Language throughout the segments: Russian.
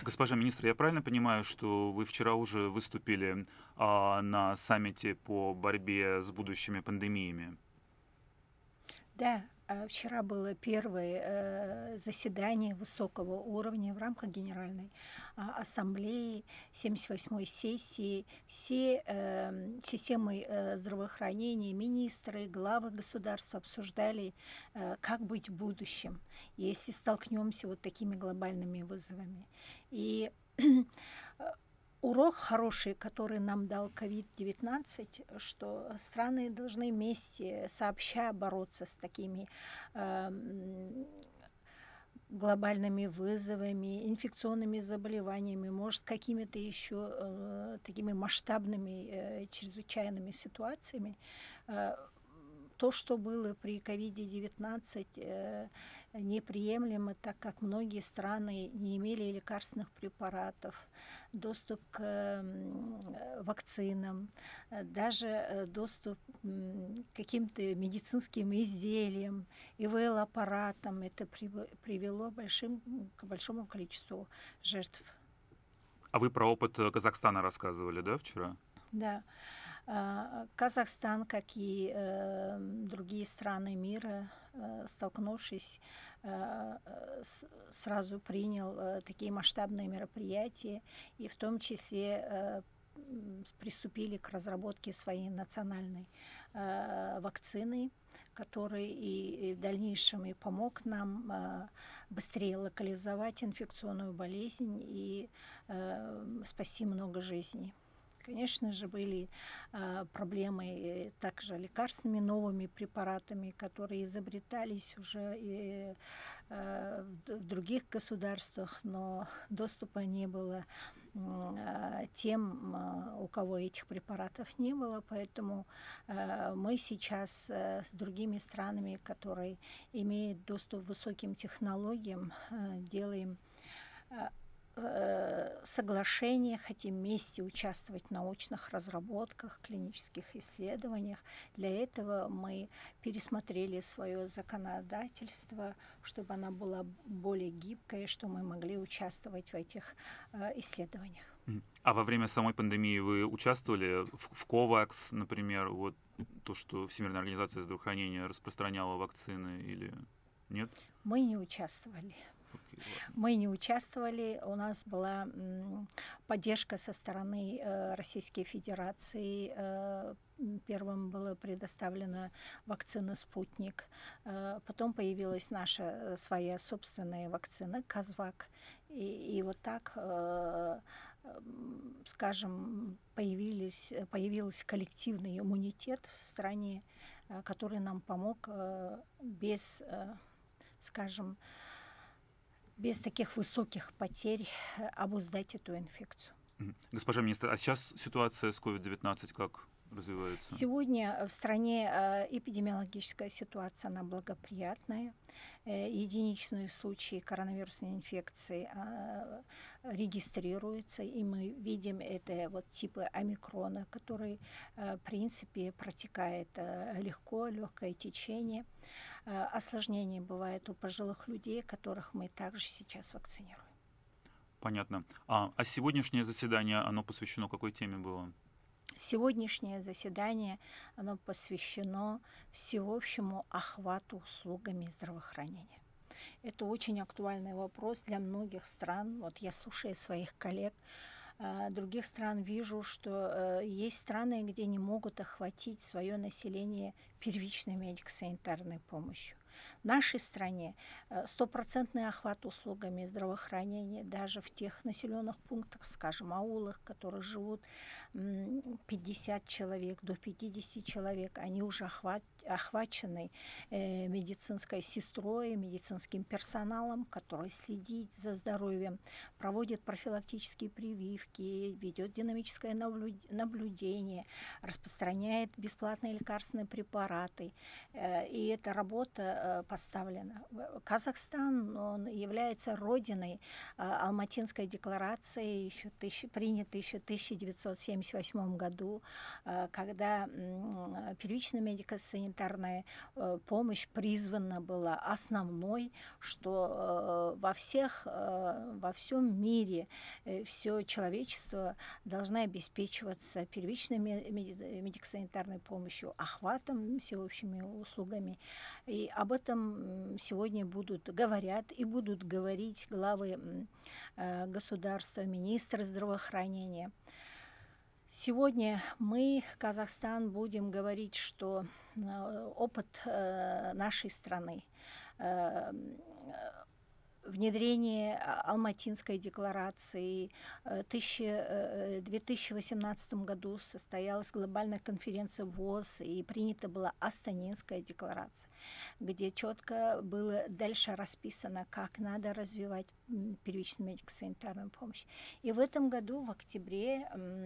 Госпожа министр, я правильно понимаю, что вы вчера уже выступили на саммите по борьбе с будущими пандемиями? Да, вчера было первое заседание высокого уровня в рамках Генеральной Ассамблеи 78-й сессии. Все системы здравоохранения, министры, главы государств обсуждали, как быть в будущем, если столкнемся вот такими глобальными вызовами. И урок хороший, который нам дал COVID-19, что страны должны вместе, сообща бороться с такими глобальными вызовами, инфекционными заболеваниями, может, какими-то еще такими масштабными чрезвычайными ситуациями. То, что было при COVID-19, неприемлемо, так как многие страны не имели лекарственных препаратов, доступ к вакцинам, даже доступ к каким-то медицинским изделиям, ИВЛ-аппаратам. Это привело к большому количеству жертв. А вы про опыт Казахстана рассказывали, да, вчера? Да. Казахстан, как и другие страны мира, столкнувшись, сразу принял такие масштабные мероприятия, и в том числе приступили к разработке своей национальной вакцины, который и в дальнейшем и помог нам быстрее локализовать инфекционную болезнь и спасти много жизней. Конечно же, были проблемы также лекарственными новыми препаратами, которые изобретались уже и в других государствах, но доступа не было тем, у кого этих препаратов не было. Поэтому мы сейчас с другими странами, которые имеют доступ к высоким технологиям, делаем соглашения, хотим вместе участвовать в научных разработках, клинических исследованиях. Для этого мы пересмотрели свое законодательство, чтобы оно было более гибкое, чтобы мы могли участвовать в этих исследованиях. А во время самой пандемии вы участвовали в COVAX, например, вот то, что Всемирная организация здравоохранения распространяла вакцины, или нет? Мы не участвовали. Мы не участвовали, у нас была поддержка со стороны Российской Федерации. Первым была предоставлена вакцина «Спутник», потом появилась наша своя собственная вакцина «Казвак». И вот так, скажем, появился коллективный иммунитет в стране, который нам помог без, скажем, без таких высоких потерь обуздать эту инфекцию. Госпожа министр, а сейчас ситуация с COVID-19 как развивается? Сегодня в стране эпидемиологическая ситуация, она благоприятная. Единичные случаи коронавирусной инфекции регистрируются, и мы видим это вот типы омикрона, который, в принципе, протекает легко, легкое течение. Осложнения бывают у пожилых людей, которых мы также сейчас вакцинируем. Понятно. А сегодняшнее заседание, оно посвящено какой теме было? Сегодняшнее заседание, оно посвящено всеобщему охвату услугами здравоохранения. Это очень актуальный вопрос для многих стран. Вот я, слушая своих коллег других стран, вижу, что есть страны, где не могут охватить свое население первичной медико-санитарной помощью. В нашей стране стопроцентный охват услугами здравоохранения даже в тех населенных пунктах, скажем, аулах, в которых живут 50 человек, до 50 человек, они уже охвачены медицинской сестрой, медицинским персоналом, который следит за здоровьем, проводит профилактические прививки, ведет динамическое наблюдение, распространяет бесплатные лекарственные препараты. И эта работа поставлена. Казахстан, он является родиной Алматинской декларации, принятой еще в 1978 году, когда первичная медико-санитарная медико-санитарная помощь призвана была основной, что во всем мире все человечество должно обеспечиваться первичной медико-санитарной помощью, охватом всеобщими услугами. И об этом сегодня говорят и будут говорить главы государства, министры здравоохранения. Сегодня мы, Казахстан, будем говорить, что опыт нашей страны, внедрение Алматинской декларации. В 2018 году состоялась глобальная конференция ВОЗ, и принята была Астанинская декларация, где четко было дальше расписано, как надо развивать первичную медико-санитарную помощь. И в этом году, в октябре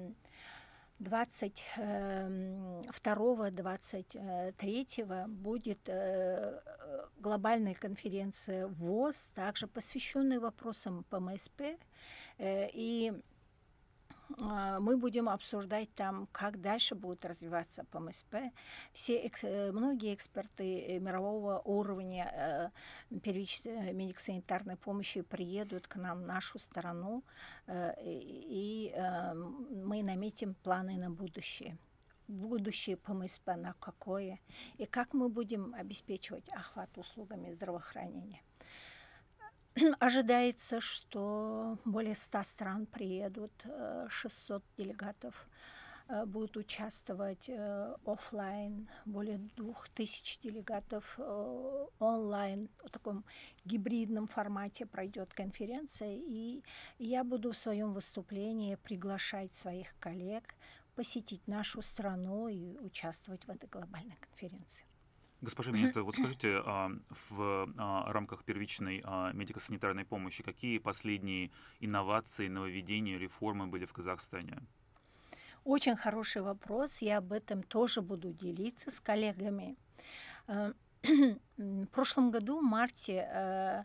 22-23 будет глобальная конференция ВОЗ, также посвященная вопросам ПМСП. И мы будем обсуждать там, как дальше будет развиваться ПМСП. Многие эксперты мирового уровня первичной медико-санитарной помощи приедут к нам в нашу страну, и мы наметим планы на будущее. Будущее ПМСП на какое, и как мы будем обеспечивать охват услугами здравоохранения. Ожидается, что более 100 стран приедут, 600 делегатов будут участвовать офлайн, более 2000 делегатов онлайн. В таком гибридном формате пройдет конференция, и я буду в своем выступлении приглашать своих коллег посетить нашу страну и участвовать в этой глобальной конференции. Госпожа министр, вот скажите, в рамках первичной медико-санитарной помощи какие последние инновации, нововведения, реформы были в Казахстане? Очень хороший вопрос. Я об этом тоже буду делиться с коллегами. В прошлом году, в марте,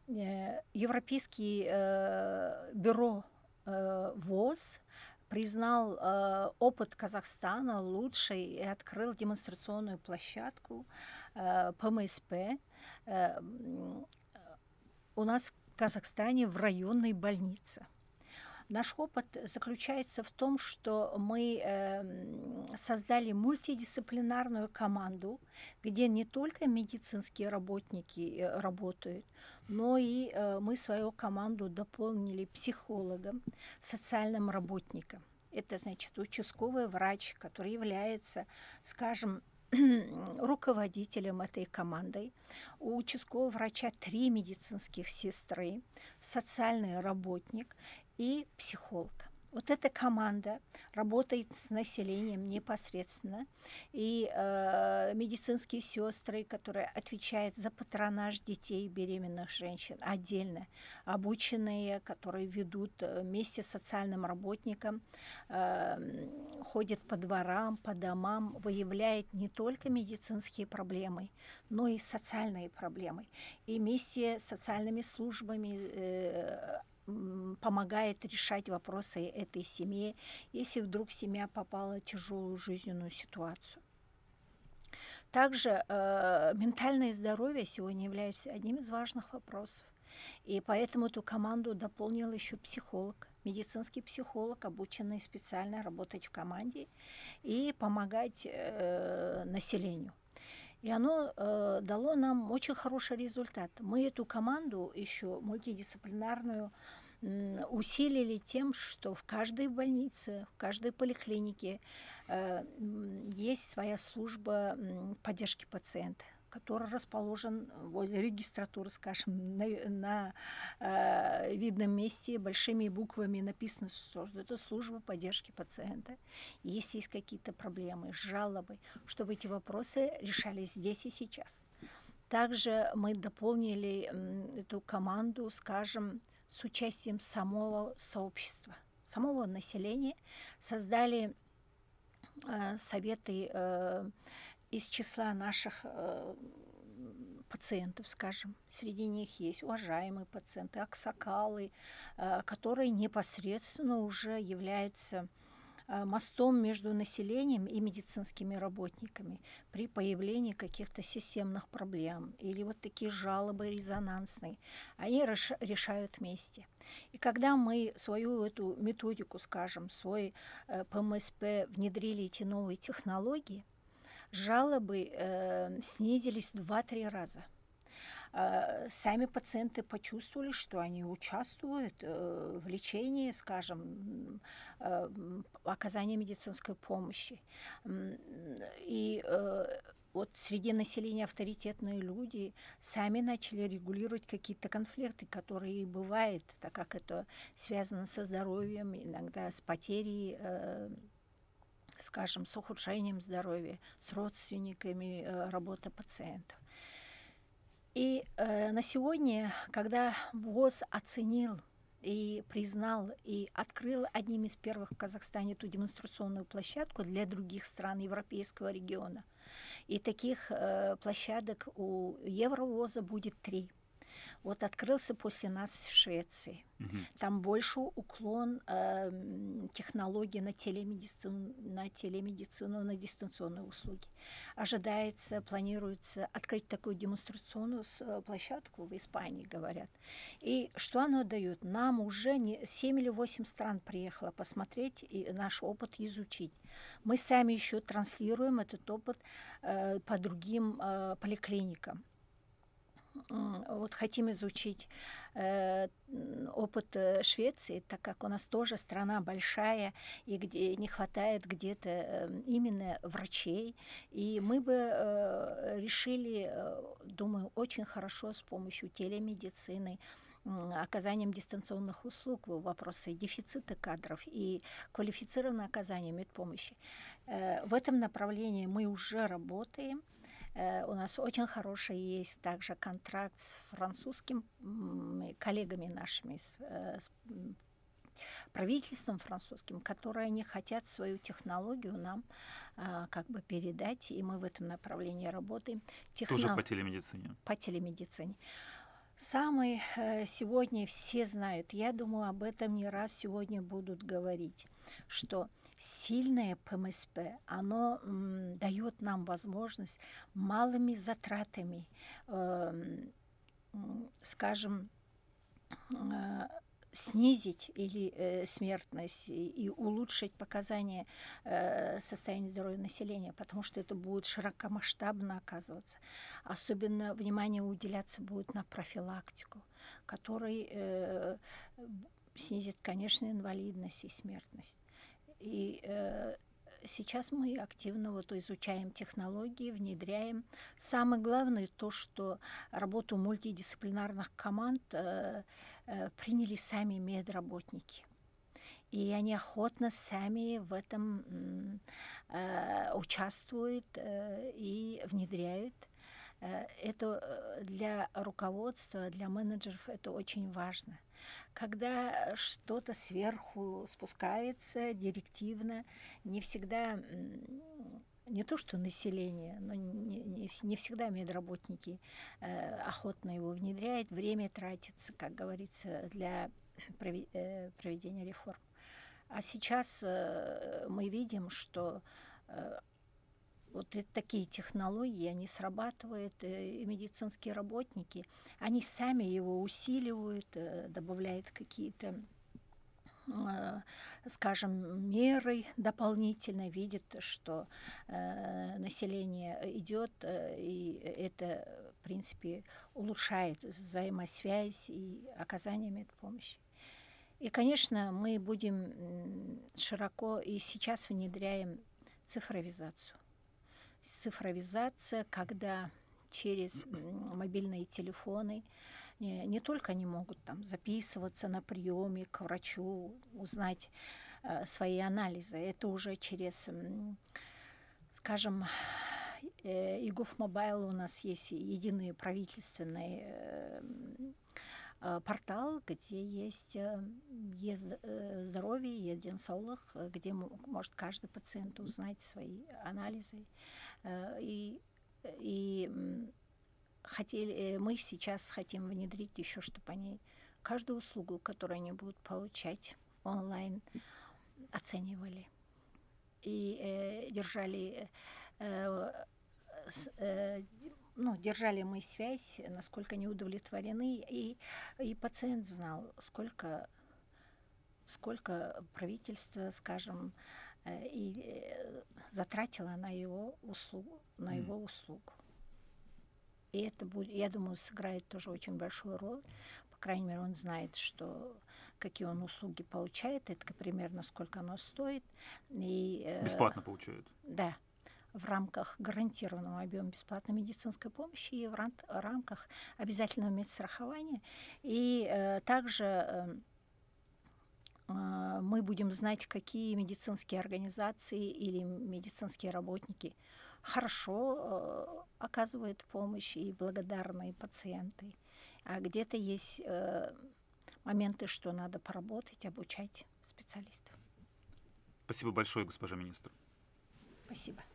Европейское бюро ВОЗ признал опыт Казахстана лучшей и открыл демонстрационную площадку ПМСП у нас в Казахстане в районной больнице. Наш опыт заключается в том, что мы создали мультидисциплинарную команду, где не только медицинские работники работают, но и мы свою команду дополнили психологом, социальным работником. Это значит участковый врач, который является, скажем, руководителем этой командой. У участкового врача 3 медицинских сестры, социальный работник и психолог. Вот эта команда работает с населением непосредственно, и медицинские сестры, которые отвечают за патронаж детей и беременных женщин, отдельно обученные, которые ведут вместе с социальным работником, ходят по дворам, по домам, выявляют не только медицинские проблемы, но и социальные проблемы. И вместе с социальными службами помогает решать вопросы этой семьи, если вдруг семья попала в тяжелую жизненную ситуацию. Также ментальное здоровье сегодня является одним из важных вопросов. И поэтому эту команду дополнил еще психолог, медицинский психолог, обученный специально работать в команде и помогать населению. И оно дало нам очень хороший результат. Мы эту команду еще мультидисциплинарную усилили тем, что в каждой больнице, в каждой поликлинике есть своя служба поддержки пациента, который расположен возле регистратуры, скажем, на видном месте большими буквами написано, что это служба поддержки пациента. Если есть какие-то проблемы, жалобы, чтобы эти вопросы решались здесь и сейчас. Также мы дополнили эту команду, скажем, с участием самого сообщества, самого населения, создали советы из числа наших пациентов, скажем. Среди них есть уважаемые пациенты, аксакалы, которые непосредственно уже являются мостом между населением и медицинскими работниками при появлении каких-то системных проблем или вот такие жалобы резонансные. Они решают вместе. И когда мы свою эту методику, скажем, свой ПМСП внедрили эти новые технологии, жалобы снизились в 2-3 раза. Сами пациенты почувствовали, что они участвуют в лечении, скажем, оказании медицинской помощи. И вот среди населения авторитетные люди сами начали регулировать какие-то конфликты, которые бывают, так как это связано со здоровьем, иногда с потерей, скажем, с ухудшением здоровья, с родственниками, работа пациентов. И на сегодня, когда ВОЗ оценил и признал, и открыл одним из первых в Казахстане эту демонстрационную площадку для других стран европейского региона, и таких площадок у Евровоза будет 3. Вот открылся после нас в Швеции. Там больше уклон технологий на телемедицину, на дистанционные услуги. Ожидается, планируется открыть такую демонстрационную площадку в Испании, говорят. И что оно дает? Нам уже 7 или 8 стран приехало посмотреть и наш опыт изучить. Мы сами еще транслируем этот опыт по другим поликлиникам. Вот хотим изучить опыт Швеции, так как у нас тоже страна большая, и где не хватает где-то именно врачей. И мы бы решили, думаю, очень хорошо с помощью телемедицины, оказанием дистанционных услуг, вопросы дефицита кадров и квалифицированное оказание медпомощи. В этом направлении мы уже работаем. У нас очень хороший есть также контракт с французскими коллегами нашими, с правительством французским, которые не хотят свою технологию нам как бы передать, и мы в этом направлении работаем. Тоже по телемедицине? По телемедицине. Самый сегодня все знают, я думаю, об этом не раз сегодня будут говорить, что сильное ПМСП, оно дает нам возможность малыми затратами, скажем, снизить или смертность и улучшить показания состояния здоровья населения, потому что это будет широкомасштабно оказываться. Особенно внимание уделяться будет на профилактику, который снизит, конечно, инвалидность и смертность. И сейчас мы активно вот изучаем технологии, внедряем. Самое главное то, что работу мультидисциплинарных команд приняли сами медработники. И они охотно сами в этом участвуют и внедряют. Это для руководства, для менеджеров это очень важно. Когда что-то сверху спускается директивно, не всегда, не то что население, но не всегда медработники охотно его внедряют, время тратится, как говорится, для проведения реформ. А сейчас мы видим, что вот такие технологии, они срабатывают, и медицинские работники, они сами его усиливают, добавляют какие-то, скажем, меры дополнительно, видят, что население идет, и это, в принципе, улучшает взаимосвязь и оказание медпомощи. И, конечно, мы будем широко и сейчас внедряем цифровизацию. Цифровизация, когда через мобильные телефоны не только они могут там записываться на приеме к врачу, узнать свои анализы, это уже через, скажем, eGov Mobile у нас есть единый правительственный портал, где есть здоровье, Е-денсаулық, где может каждый пациент узнать свои анализы. И мы сейчас хотим внедрить еще, чтобы они каждую услугу, которую они будут получать онлайн, оценивали. и держали мы связь, насколько они удовлетворены, и пациент знал, сколько правительство, скажем, затратило на его услугу. И это будет, я думаю, сыграет тоже очень большую роль. По крайней мере, он знает, какие он услуги получает, это примерно сколько оно стоит. Бесплатно получают? Да, в рамках гарантированного объема бесплатной медицинской помощи и в рамках обязательного медстрахования. И также мы будем знать, какие медицинские организации или медицинские работники хорошо оказывают помощь и благодарные пациенты. А где-то есть моменты, что надо поработать, обучать специалистов. Спасибо большое, госпожа министр. Спасибо.